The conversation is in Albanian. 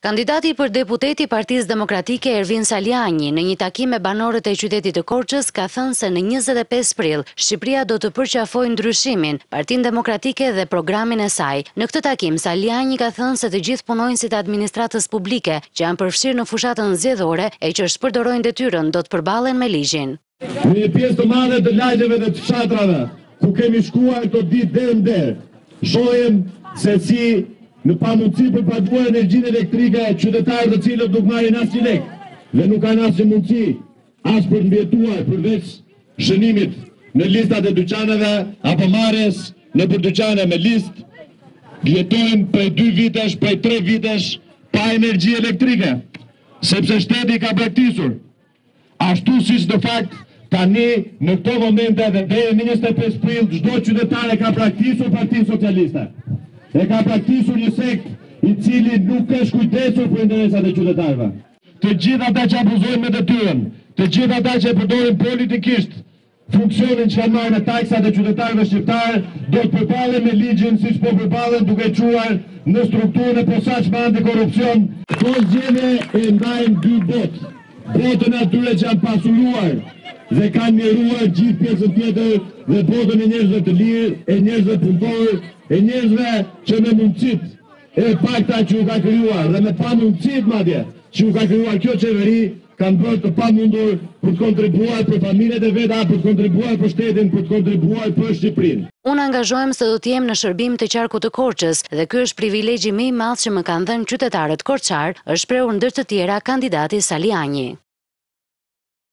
Kandidati për deputet i Partisë Demokratike Ervin Saliani në një takim me banorët e qytetit të Korçës ka thënë se në 25 prill Shqipëria do të përqafojë ndryshimin, Partinë Demokratike dhe programin e saj. Në këtë takim Saliani ka thënë se të gjithë punonjësit e administratës publike që janë përfshirë në fushatën zgjedhore e që shpërdorin detyrën do të përballen me ligjin. Në një pjesë të madhe të lagjeve dhe të fshatrave ku kemi shkuar këto ditë der në der, shohim se si në pamundësi për paguar energjinë elektrike qytetarët të cilët nuk marrin asnjë lek dhe nuk kanë asnjë mundësi as për të mbjetuar përveç shënimit në listat e dyqaneve apo marrjes në për dyqane me listë, jetojnë prej 2 vitesh, prej 3 vitesh pa energji elektrike, sepse shteti ka braktisur. Ashtu siç në fakt tani në këto momente dhe deri në 25 prill çdo qytetar e ka braktisur Partia Socialiste. E ka praktisur një sekt i cili nuk është kujdesur për interesat e qytetarëve. Të gjithë ata që abuzojnë me detyrën, të gjithë ata që përdorin politikisht funksionin që kanë marrë në taksat e qytetarëve shqiptar, do të përballen me ligjin siç po përballen duke quar në strukturën e posaçme antikorrupsion. Këto zgjedhje e ndajnë 2 botë. Botën atyre që janë pasuruar dhe kanë miruar gjithë pjesën tjetër dhe botën e njerëzve të lirë, e njerëzve punëtor, e njerëzve që me mundësit e pakta që u ka krijuar dhe me pa mundësit madje që u ka krijuar kjo qeveri kanë bërë të pamundur për të kontribuar për familjet e veta, për të kontribuar për shtetin, për të kontribuar për Shqipërinë. Unë angazhohem se do të jem në shërbim të qarkut të Korçës dhe ky është privilegji më i madh që më kanë dhënë qytetarët korçar, është shprehur ndër të tjera kandidati Saliani.